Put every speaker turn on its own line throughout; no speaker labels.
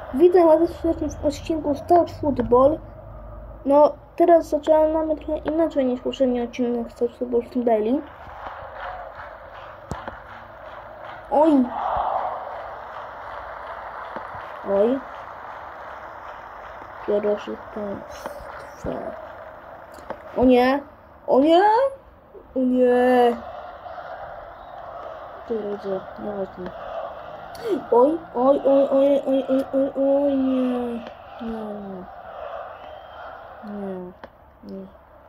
Witam Was serdecznie w odcinku Start Football. No, teraz zaczynamy trochę inaczej niż poprzedni odcinek Start Football w tym daily. Oj! Oj! Proszę Państwa. O nie! O nie! O nie! Drodzy, nieważne. Oj, oj, oj, oj, oj, oj, oj, oj, nie. Nie. Nie. Nie.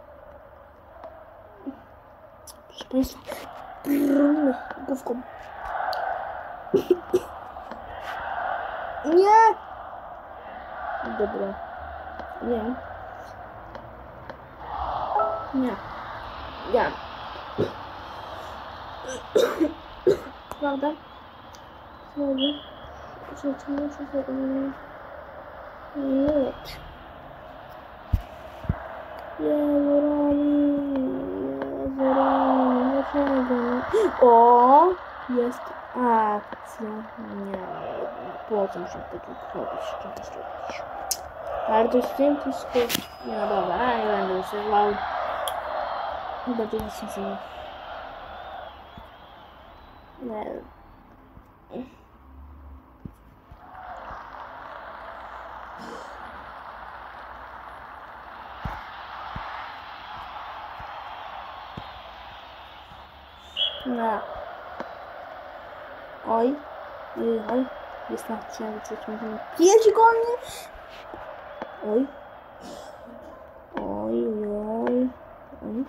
Proszę Państwa. Główką. Nie! Dobra. Nie. Nie. Nie. Prawda? Sorry. O! Jest akcja. Nie. Po co muszę tak robić? Trzeba to zrobić. Bardzo simple sposób. Nie, dobra, nie będę używał. Chyba to jest sensowne. Nie. No. Oj. Oj. Jest na chciałem coś mówić. 5 golny! Oj. Oj, oj. Oj.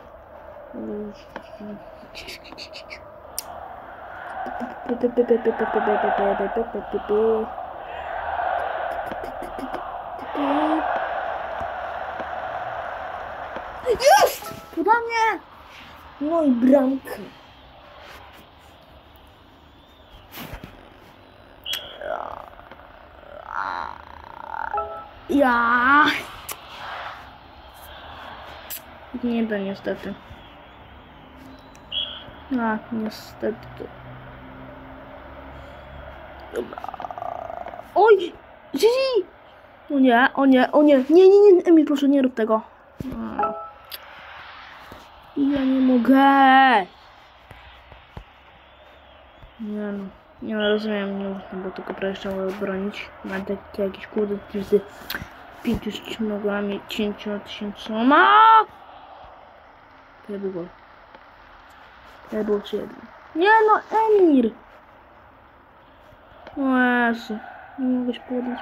Jest! Podanie! No i bramka. Ja. Nie da niestety. A, niestety. Dobra. Oj! Zizi! O nie, o nie, o nie. Nie, nie, nie, Emil, proszę, nie rób tego. Ja nie mogę. Nie no. Nie no, rozumiem, nie można było tylko jeszcze bronić. Mam takie jakieś kurde z 5 nogami, 10 000. To był gol. To był 3-1. Nie no, Emir! O Jezu. Nie mogę się podać.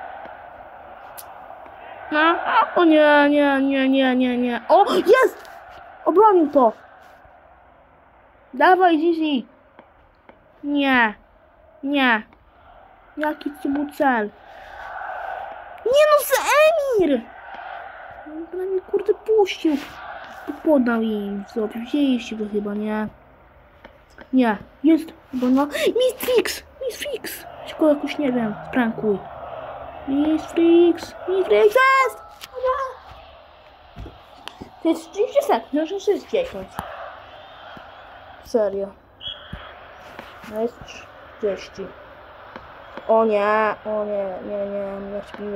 No, o nie, nie, nie, nie, nie, nie. O, jest! Obronił to! Dawaj, Zizi! Nie. Nie. Jaki to był cel? Nie no, z Emir! On mnie kurde puścił. Podał im. Wzięliście go chyba, nie? Nie. Jest. Bo no. Mistrix! Mistrix! Weź go jakoś, nie wiem, sprankuj. Mistrix! Mistrix jest! To jest 30 sekund, muszę się zdzieknąć. Serio. No jest 30. O nie, o nie, nie, nie, nie śpię.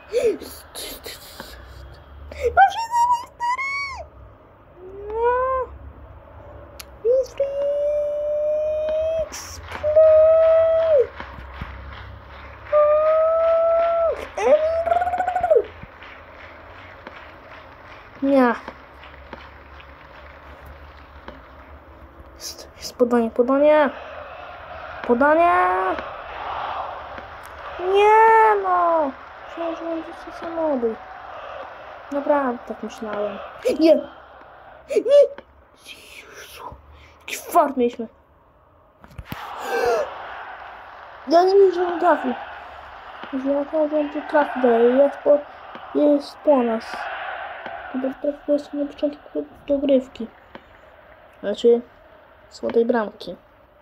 Proszę za stary! No. Mistrix! Play! Nie. Jest podanie, podanie. Podanie! Nie no! Myślałem, że będzie coś samochód. Naprawdę tak myślałem. Nie! Nie! Jezu! Jaki fart mieliśmy. Ja nie wiem, że on trafi. Ja powiem, że trafi dalej. Jest po nas. Chyba trafi jest na początku dogrywki. Znaczy, złotej bramki.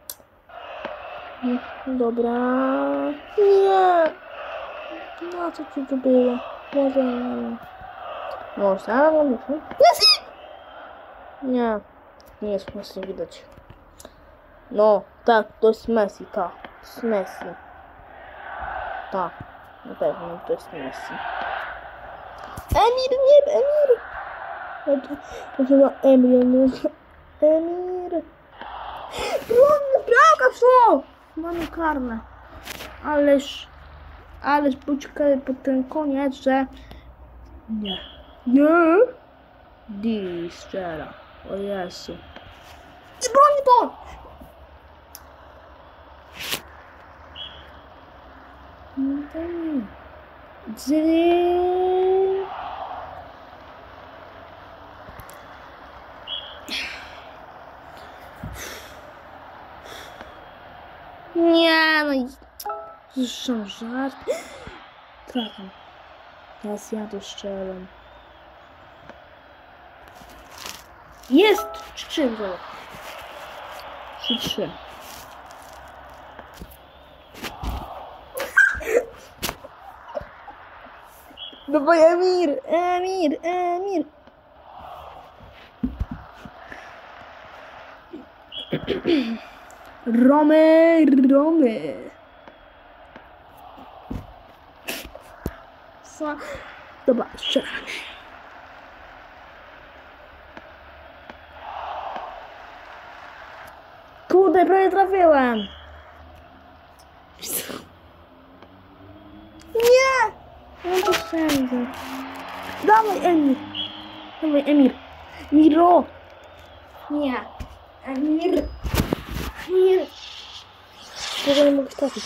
Dobra. Nie! No co ci tu było? Może nie. Może, ale muszę. Messi! Nie. Nie jest Messi widać. No, tak, to jest Messi, tak. To jest Messi. Tak. Na pewno to jest Messi. Emir, nie, Emir! To chyba Emir, nie? Emir! Bramka szło! Mamy karne. Ależ poczekaj po ten koniec, że... Nie. Nie! Di strzela. O Jezu. I broni to! Nie, no i... Zresztą żart. Trafiam. Teraz ja to strzelam. Jest! 3-3. 3-3. No bo Emir. Romy. Dobra, strzelamy. Kurde, prawie trafiłem. Nie! No to wszędzie. Dawaj, Emir. Miro. Nie. Emir. Czego nie mogę trafić?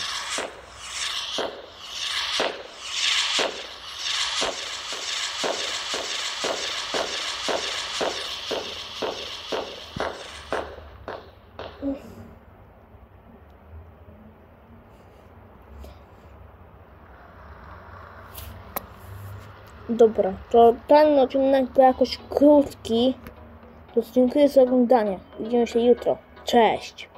Dobra, to ten odcinek był jakoś krótki. To dziękuję za oglądanie. Widzimy się jutro. Cześć!